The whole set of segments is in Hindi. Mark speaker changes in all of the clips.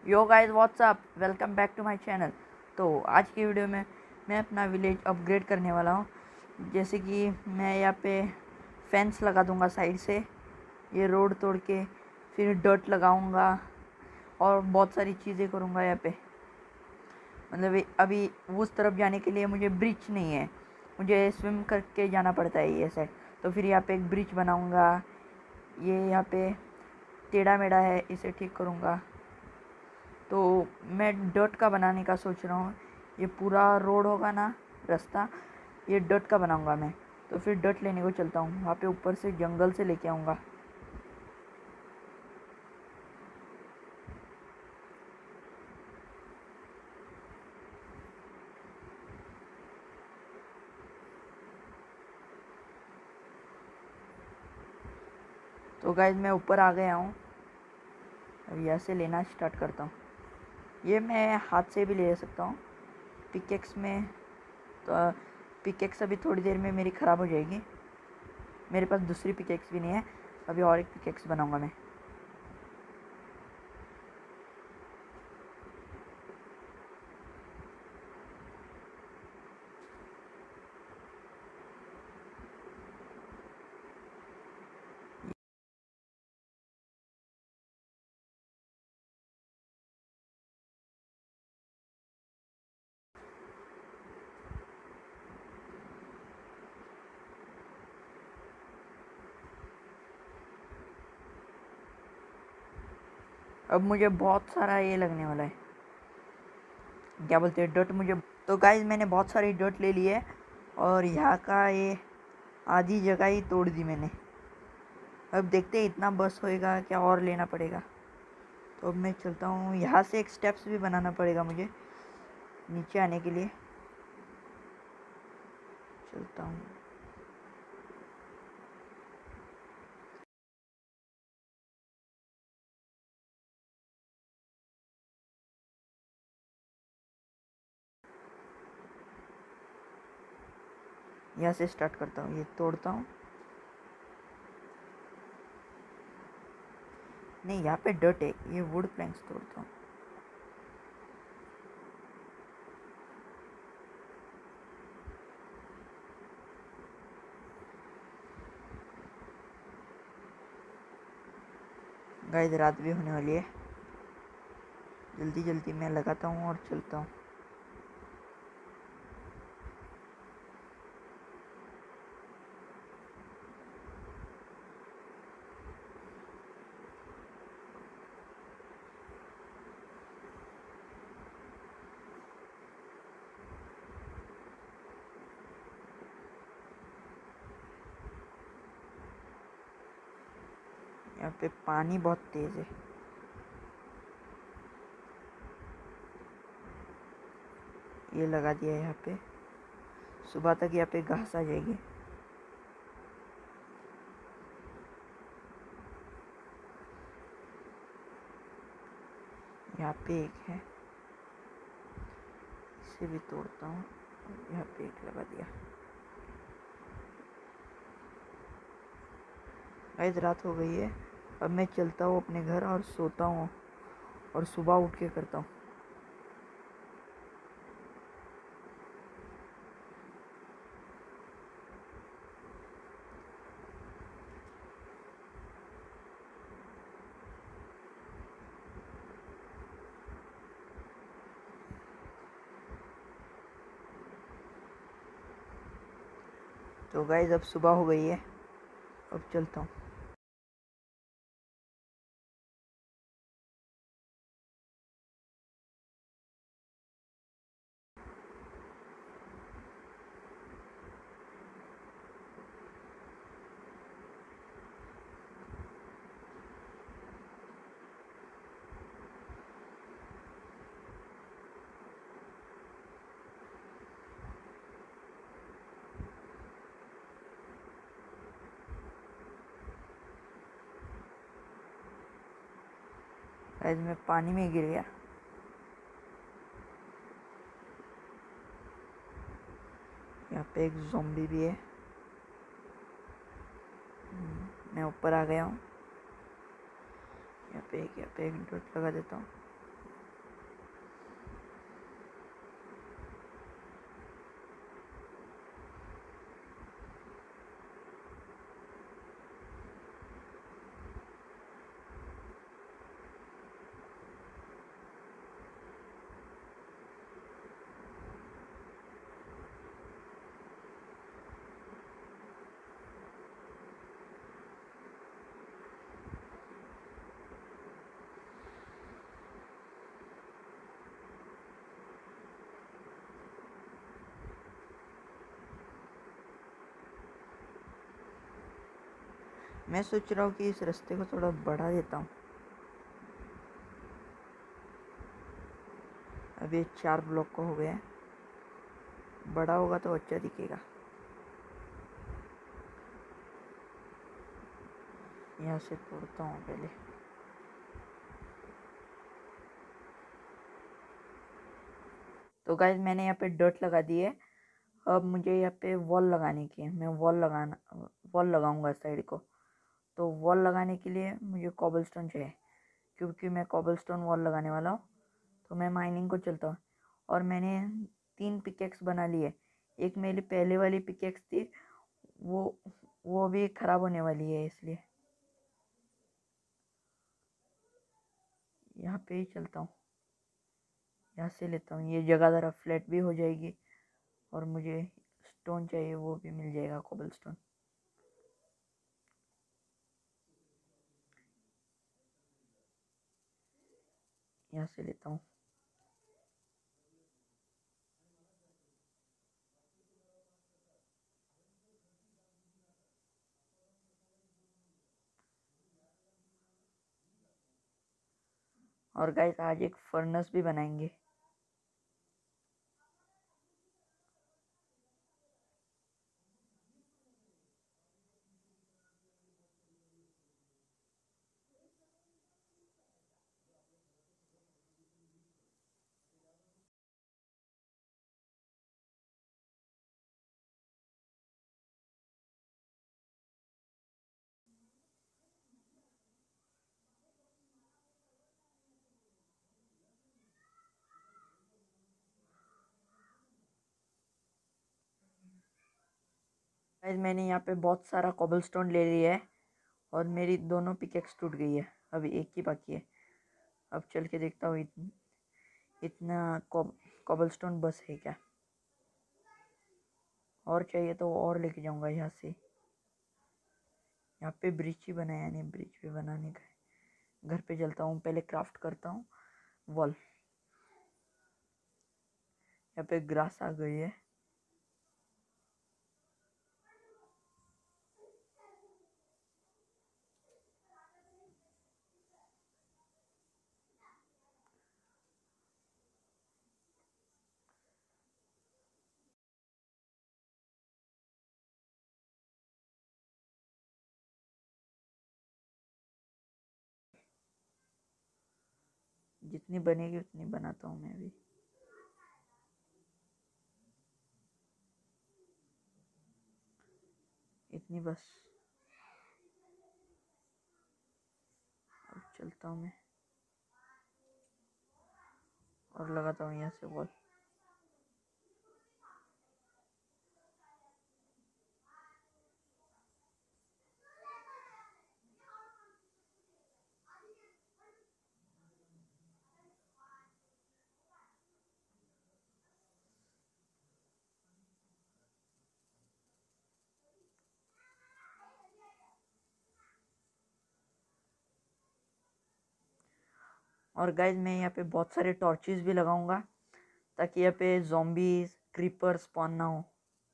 Speaker 1: Yo guys what's up, welcome back to my channel. तो आज की वीडियो में मैं अपना विलेज अपग्रेड करने वाला हूँ। जैसे कि मैं यहाँ पे फेंस लगा दूँगा साइड से, ये रोड तोड़ के, फिर डर्ट लगाऊँगा और बहुत सारी चीज़ें करूँगा यहाँ पे। मतलब अभी उस तरफ जाने के लिए मुझे ब्रिज नहीं है, मुझे स्विम करके जाना पड़ता है ये साइड। तो फिर यहाँ पे एक ब्रिज बनाऊँगा। ये यहाँ पे टेढ़ा मेढ़ा है, इसे ठीक करूँगा। तो मैं डर्ट का बनाने का सोच रहा हूँ। ये पूरा रोड होगा ना, रास्ता, ये डर्ट का बनाऊँगा मैं। तो फिर डर्ट लेने को चलता हूँ, वहाँ पे ऊपर से जंगल से लेके आऊँगा। तो गाइस मैं ऊपर आ गया हूँ, अब यहाँ से लेना स्टार्ट करता हूँ। ये मैं हाथ से भी ले सकता हूँ पिकेक्स में। तो पिकेक्स अभी थोड़ी देर में मेरी ख़राब हो जाएगी। मेरे पास दूसरी पिकेक्स भी नहीं है, अभी और एक पिकेक्स बनाऊँगा मैं। अब मुझे बहुत सारा ये लगने वाला है, क्या बोलते हैं, डर्ट मुझे। तो गाइस मैंने बहुत सारी डर्ट ले ली है और यहाँ का ये आधी जगह ही तोड़ दी मैंने। अब देखते हैं इतना बस होएगा क्या और लेना पड़ेगा। तो अब मैं चलता हूँ, यहाँ से एक स्टेप्स भी बनाना पड़ेगा मुझे नीचे आने के लिए। चलता हूँ। यहाँ से स्टार्ट करता हूँ, ये तोड़ता हूँ। नहीं, यहाँ पे डर्ट है, ये वुड प्लैंक्स तोड़ता हूँ। गाइस रात भी होने वाली है, जल्दी जल्दी मैं लगाता हूँ और चलता हूँ। यहाँ पे पानी बहुत तेज है। ये लगा दिया है यहाँ पे, सुबह तक यहाँ पे घास आ जाएगी। यहाँ पे एक है, इसे भी तोड़ता हूँ। यहाँ पे एक लगा दिया। गाइस रात हो गई है, अब मैं चलता हूँ अपने घर और सोता हूँ और सुबह उठ के करता हूँ। तो गाइस अब सुबह हो गई है, अब चलता हूँ। गाइस मैं पानी में गिर गया। यहाँ पे एक ज़ॉम्बी भी है। मैं ऊपर आ गया हूँ। यहाँ पे एक डॉट लगा देता हूँ। मैं सोच रहा हूँ कि इस रास्ते को थोड़ा बढ़ा देता हूँ। अब ये 4 ब्लॉक का हो गया है, बड़ा होगा तो अच्छा दिखेगा। यहाँ से तोड़ता हूँ पहले। तो गाइस मैंने यहाँ पे डर्ट लगा दी है। अब मुझे यहाँ पे वॉल लगाने की है। मैं वॉल लगाऊंगा साइड को। तो वॉल लगाने के लिए मुझे कॉबलस्टोन चाहिए, क्योंकि मैं कॉबलस्टोन वॉल लगाने वाला हूँ। तो मैं माइनिंग को चलता हूँ और मैंने 3 पिकेक्स बना ली है। एक मेरी पहले वाली पिकेक्स थी, वो भी ख़राब होने वाली है, इसलिए यहाँ पे ही चलता हूँ। यहाँ से लेता हूँ, ये जगह ज़रा फ्लैट भी हो जाएगी और मुझे स्टोन चाहिए, वो भी मिल जाएगा, कोबल स्टोन। यहाँ से लेता हूँ। और गाइस आज एक फर्नेस भी बनाएंगे। गाइस मैंने यहाँ पे बहुत सारा कोबलस्टोन ले लिया है और मेरी दोनों पिकेक्स टूट गई है। अभी एक ही बाकी है। अब चल के देखता हूँ इतना कोबलस्टोन बस है क्या। और चाहिए तो और लेके जाऊँगा यहाँ से। यहाँ पे ब्रिज ही बनाया नहीं, ब्रिज भी बनाने का है। घर पे चलता हूँ, पहले क्राफ्ट करता हूँ वॉल। यहाँ पे ग्रास आ गई है। जितनी बनेगी उतनी बनाता हूँ मैं भी। इतनी बस। अब चलता हूँ मैं और लगाता हूँ यहाँ से वॉल। और गाइज मैं यहाँ पे बहुत सारे टॉर्चेस भी लगाऊंगा, ताकि यहाँ पे ज़ॉम्बीज़ क्रीपर स्पॉन ना हो।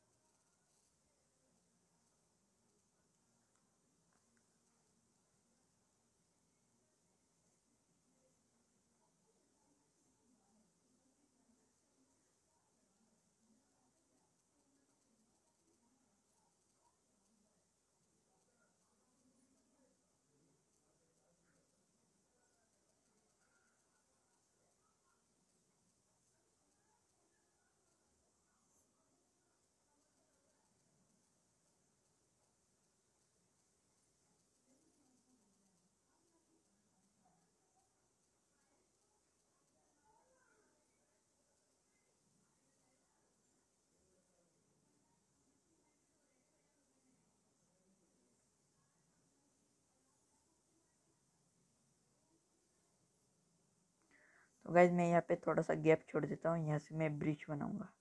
Speaker 1: तो गाइज मैं यहाँ पे थोड़ा सा गैप छोड़ देता हूँ, यहाँ से मैं ब्रिज बनाऊंगा।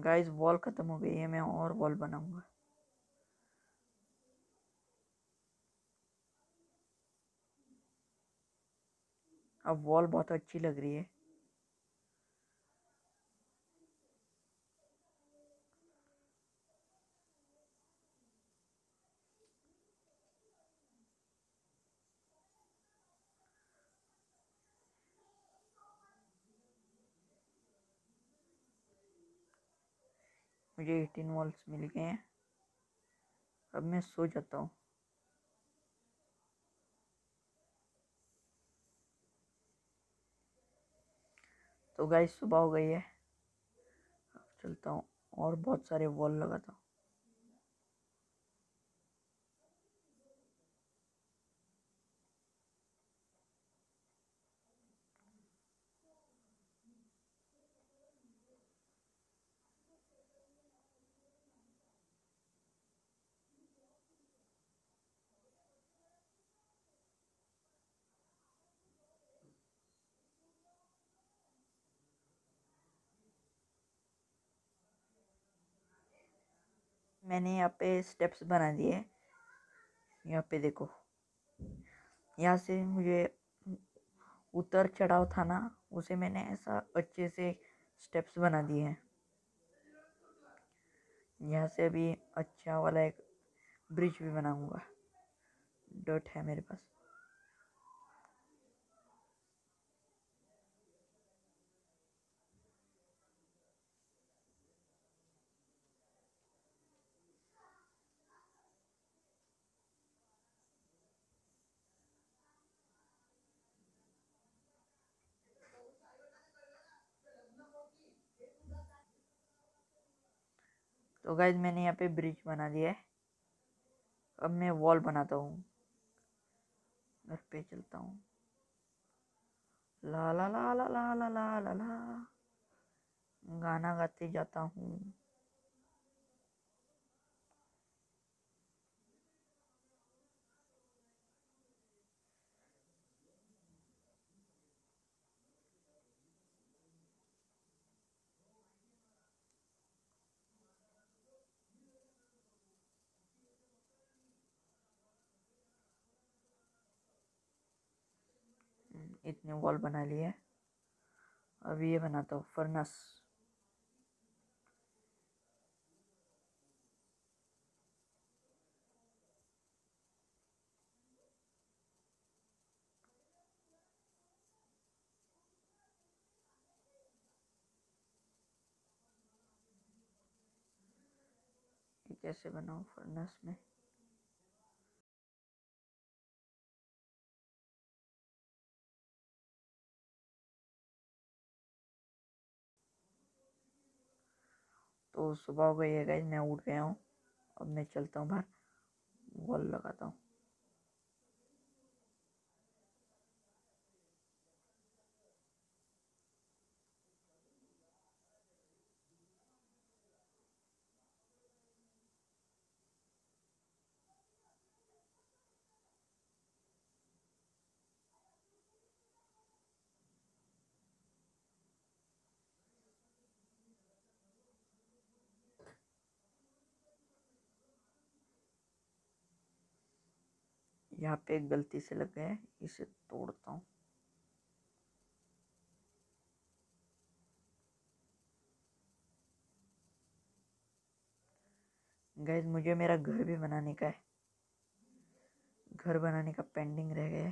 Speaker 1: गाइस वॉल ख़त्म हो गई है, मैं और वॉल बनाऊंगा। अब वॉल बहुत अच्छी लग रही है। मुझे 18 वॉल्स मिल गए हैं। अब मैं सो जाता हूँ। तो गाइस सुबह हो गई है, अब चलता हूँ और बहुत सारे वॉल लगाता हूँ। मैंने यहाँ पे स्टेप्स बना दिए। यहाँ पे देखो, यहाँ से मुझे उतर चढ़ाव था ना, उसे मैंने ऐसा अच्छे से स्टेप्स बना दिए हैं। यहाँ से अभी अच्छा वाला एक ब्रिज भी बनाऊंगा। डॉट है मेरे पास। तो गाइज मैंने यहाँ पे ब्रिज बना दिया है। अब मैं वॉल बनाता हूँ। घर पे चलता हूँ। ला ला ला ला ला ला ला ला ला, गाना गाते जाता हूँ। इतने वॉल बना लिए। अब ये बनाता हूँ फर्नस। ये कैसे बनाऊँ फर्नस में? तो सुबह हो गई है गाइज, मैं उठ गया हूँ। अब मैं चलता हूँ बाहर, वॉल लगाता हूँ। यहाँ पे एक गलती से लग गया है, इसे तोड़ता हूँ। गाइज मुझे मेरा घर भी बनाने का है। घर बनाने का पेंडिंग रह गया है।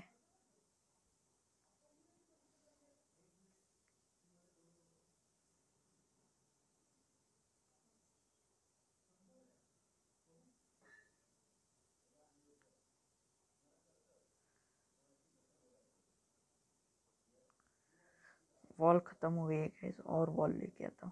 Speaker 1: वॉल ख़त्म हो गई है गाइस, और वॉल लेके आता हूँ।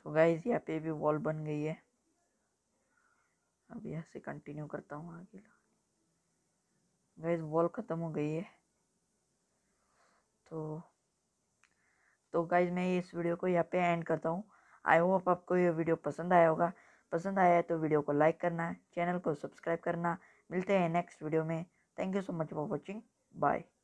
Speaker 1: तो गाइस यहाँ पे भी वॉल बन गई है। अब यहाँ से कंटिन्यू करता हूँ आगे। गाइस वॉल ख़त्म हो गई है। तो गाइस मैं इस वीडियो को यहाँ पे एंड करता हूँ। आई होप आपको ये वीडियो पसंद आया होगा। पसंद आया है तो वीडियो को लाइक करना, चैनल को सब्सक्राइब करना। मिलते हैं नेक्स्ट वीडियो में। Thank you so much for watching. Bye.